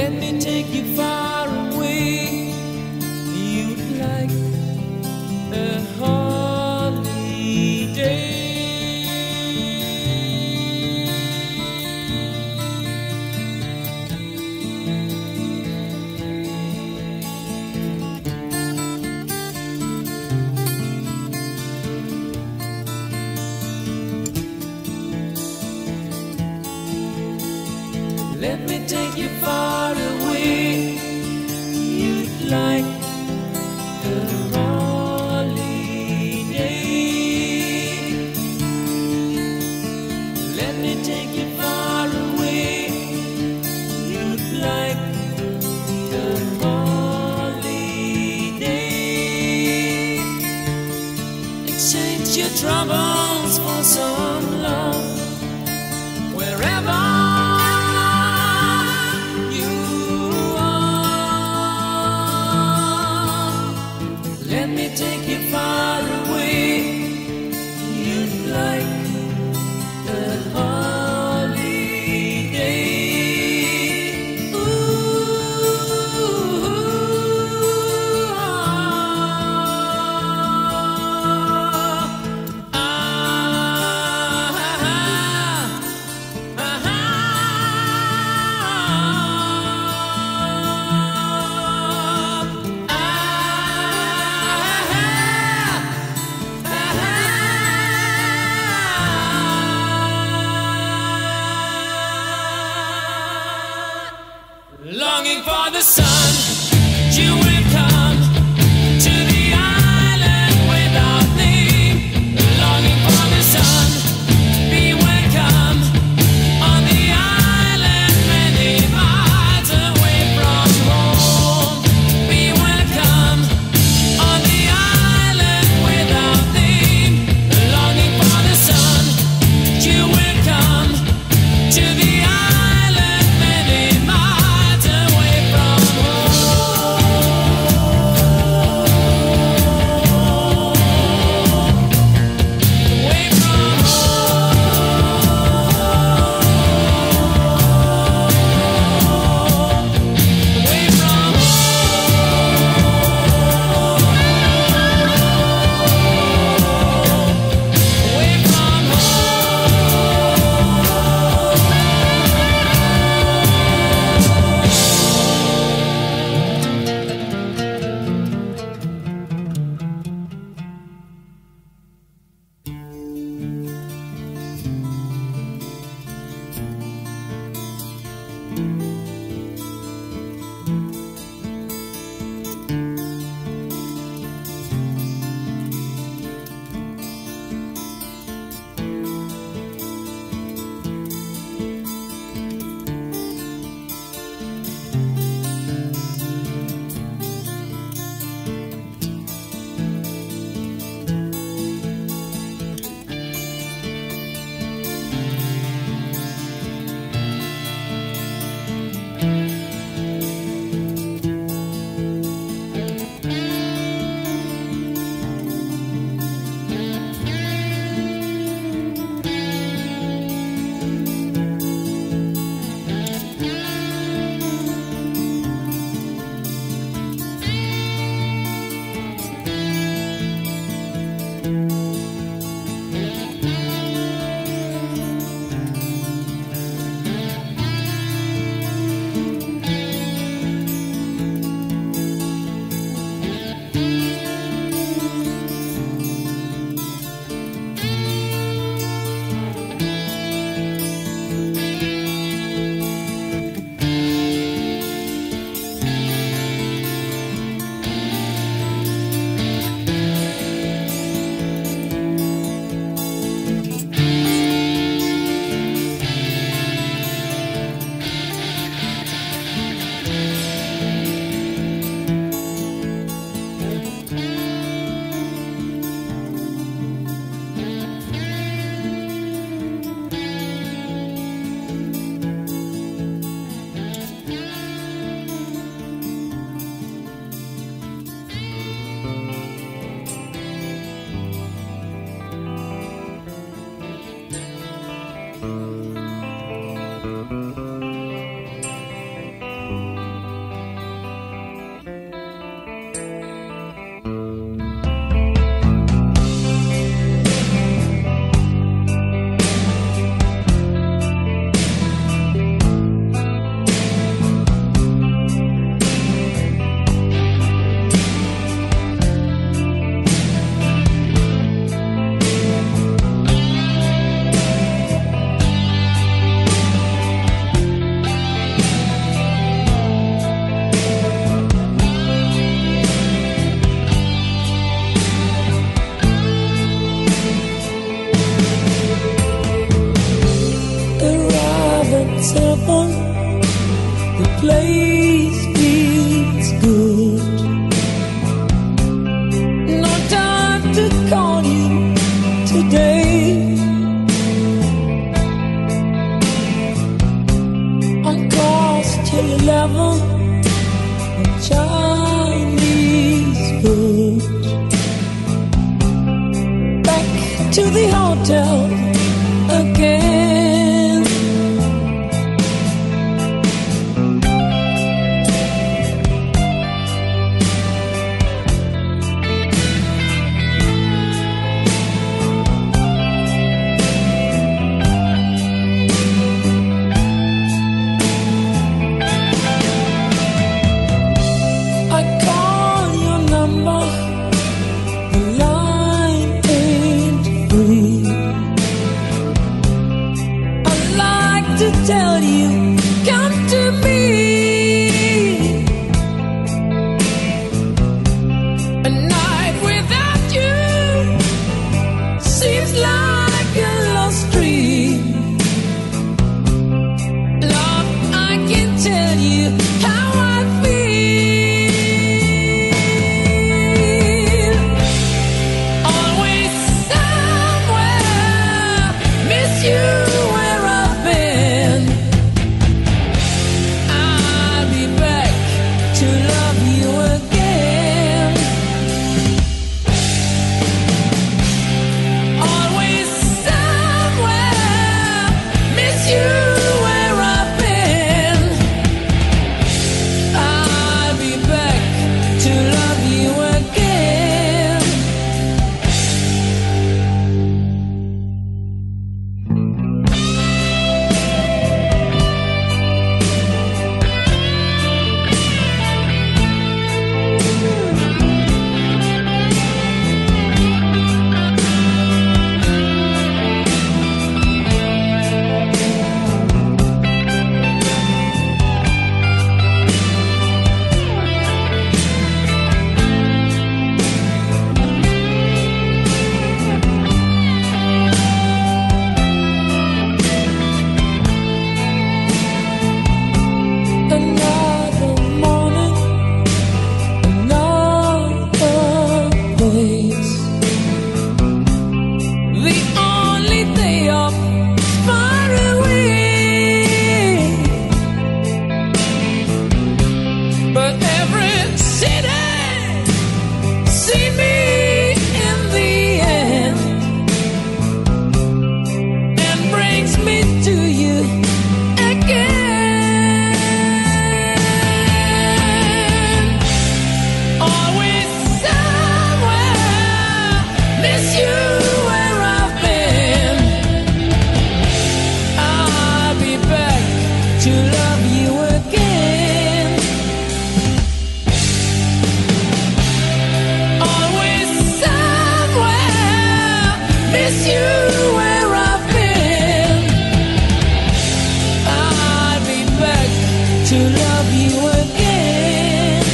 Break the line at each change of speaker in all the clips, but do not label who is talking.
Let me take you far away. You'd like a holiday. Let me take you far away. You'd like a holiday. Let me take you far away. You'd like a holiday. Exchange your troubles for some love. Wherever let me take you far away. You'd like a holiday. Longing for the sun, you will come to the island without name. Longing for the sun, be welcome on the island many miles away from home. Be welcome on the island without name. Longing for the sun, you will come to the island many miles away from circle, the place feels good. No time to call you today. On course till 11, Chinese food. Back to the hotel again. I call your number, the line ain't free. I'd like to tell you, come to me. A night without you seems like a lost dream. Love, I can tell you how I feel. Always somewhere, miss you where I've been. I'll be back to love you again. Always somewhere, miss you where I've been. I'll be back to love you again. Another morning, another place. The only day off is far away, but every city see me in the end and brings me to you again. Always somewhere, miss you where I've been. I'll be back to love you again. Always somewhere, miss you where I've been. I'll be back to love you again.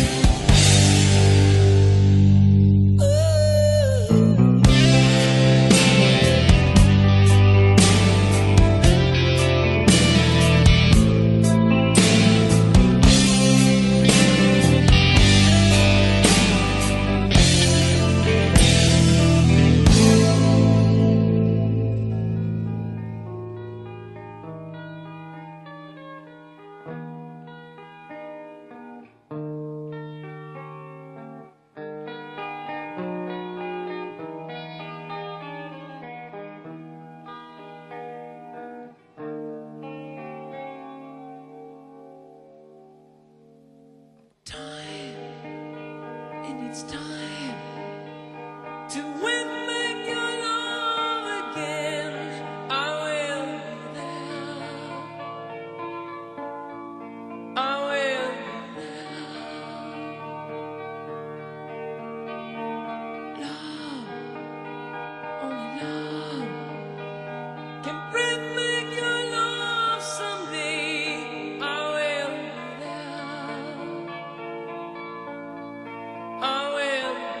Time, and it's time to win back your love again. I will be there. I will be there. Love, only love can bring back your love someday. I will be there. I will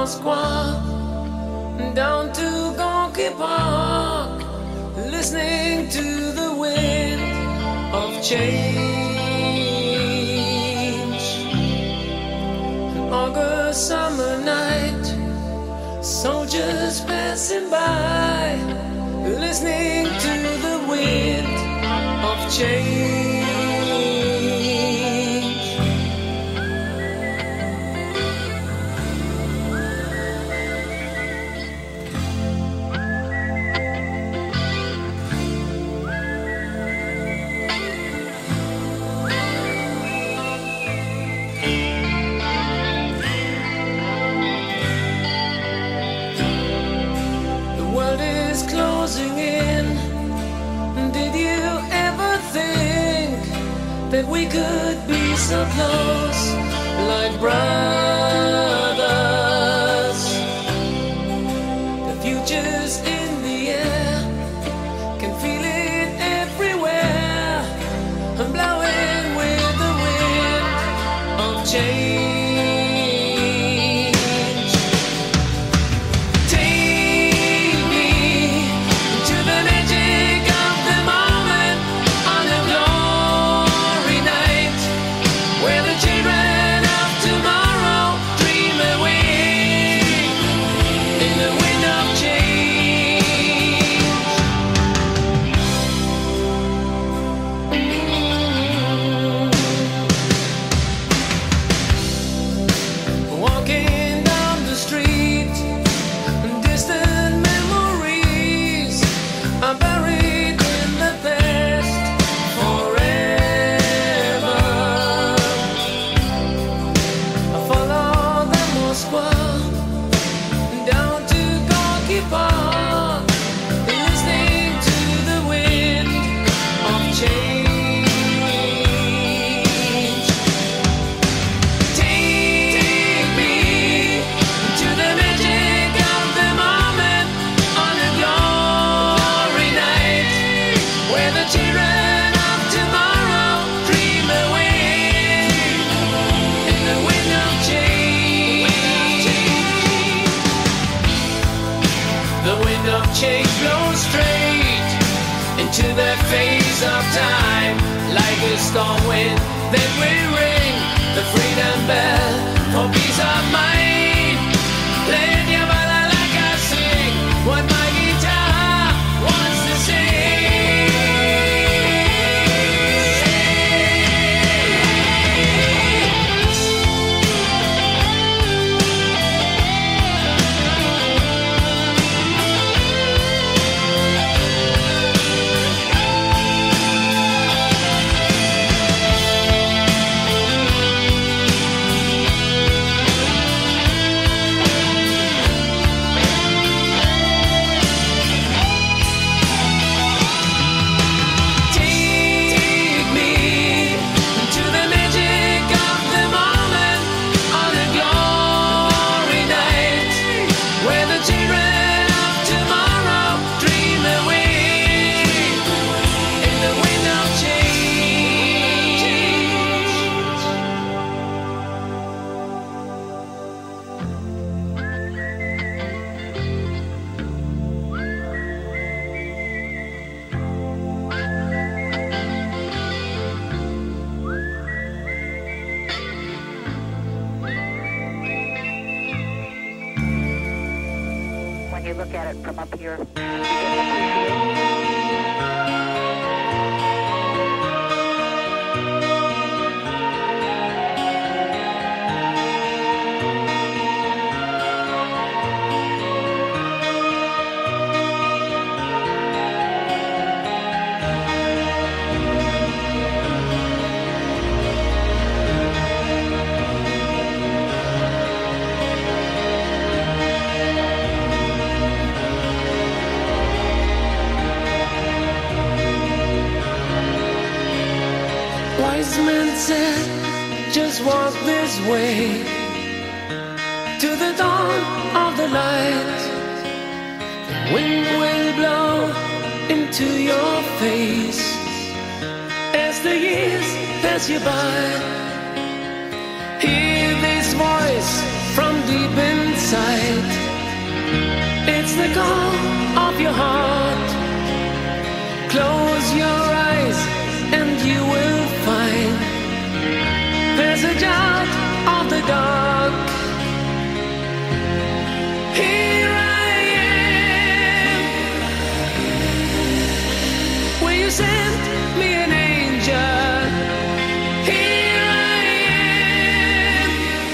Moscow down to Gorky Park, listening to the wind of change. An August summer night, soldiers passing by, listening to the wind of change. Closing in. Did you ever think that we could be so close, like brothers? The future's in the air, can feel it everywhere, blowing with the wind of change. Change blows straight into the face of time, like a storm wind that will ring the freedom bell for peace of mind. Play your bala like I sing what my guitar wants to sing.
You look at it from up here.
Wise men said, just walk this way to the dawn of the light. The wind will blow into your face as the years pass you by. Hear this voice from deep inside. It's the call of your heart. Close your eyes and you will find passage out of the dark. Here I am. Will you send me an angel? Here I am.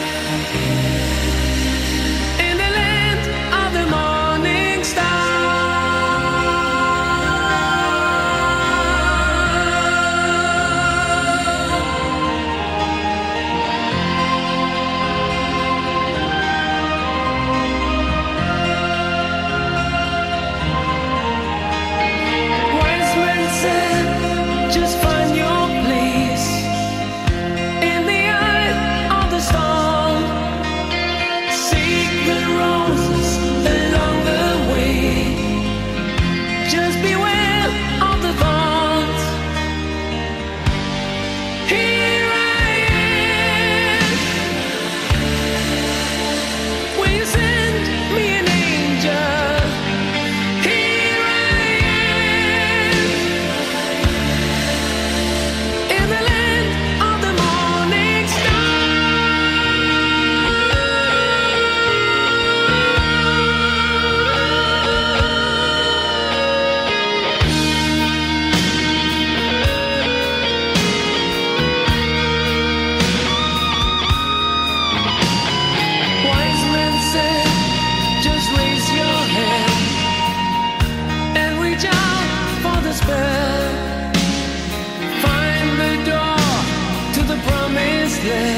In the land of the morning star. Wise men said, just find your place in the eye of the storm. Seek the roses along the way. Just beware of the thorns. Here I am. Will you send me an angel? Here I am. In the land of the morning star. Wise men said, just raise your hand and reach out for the spell. Find the door to the promised land.